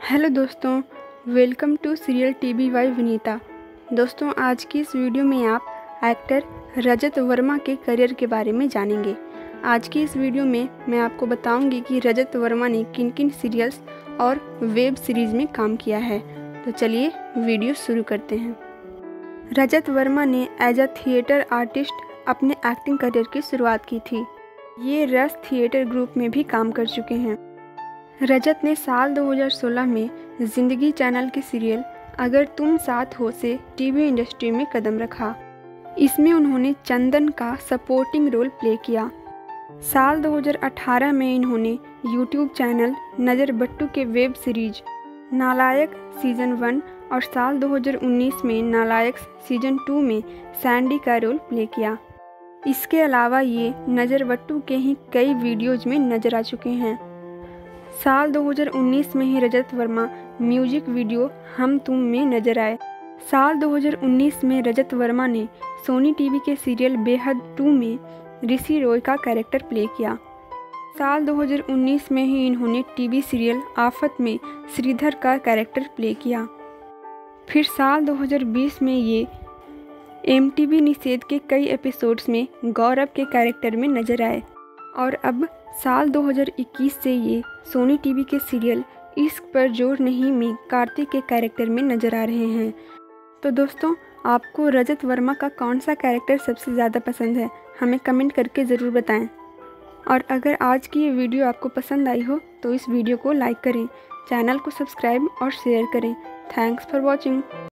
Hello दोस्तों, welcome to serial TV by Vinita. दोस्तों, आज की इस वीडियो में आप एक्टर रजत वर्मा के करियर के बारे में जानेंगे। आज की इस वीडियो में मैं आपको बताऊंगी कि रजत वर्मा ने किन किन सीरियल्स और वेब सीरीज़ में काम किया है। तो चलिए वीडियो शुरू करते हैं। रजत वर्मा ने एज अ थिएटर आर्टिस्ट अपने एक्टिंग करियर की शुरुआत की थी। ये रस थिएटर ग्रुप में भी काम कर चुके हैं। रजत ने साल 2016 में जिंदगी चैनल के सीरियल अगर तुम साथ हो से टीवी इंडस्ट्री में कदम रखा। इसमें उन्होंने चंदन का सपोर्टिंग रोल प्ले किया। साल 2018 में इन्होंने यूट्यूब चैनल नज़र बट्टू के वेब सीरीज नालायक सीजन 1 और साल 2019 में नालायक सीजन 2 में सैंडी का रोल प्ले किया। इसके अलावा ये नज़र बट्टू के ही कई वीडियोज में नजर आ चुके हैं। साल 2019 में ही रजत वर्मा म्यूजिक वीडियो हम तुम में नजर आए। साल 2019 में रजत वर्मा ने सोनी टीवी के सीरियल बेहद 2 में ऋषि रॉय का कैरेक्टर प्ले किया। साल 2019 में ही इन्होंने टीवी सीरियल आफत में श्रीधर का कैरेक्टर प्ले किया। फिर साल 2020 में ये MTV निषेध के कई एपिसोड्स में गौरव के कैरेक्टर में नजर आए और अब साल 2021 से ये सोनी टीवी के सीरियल इश्क पर जोर नहीं में कार्तिक के कैरेक्टर में नजर आ रहे हैं। तो दोस्तों, आपको रजत वर्मा का कौन सा कैरेक्टर सबसे ज़्यादा पसंद है, हमें कमेंट करके ज़रूर बताएं। और अगर आज की ये वीडियो आपको पसंद आई हो तो इस वीडियो को लाइक करें, चैनल को सब्सक्राइब और शेयर करें। Thanks for watching.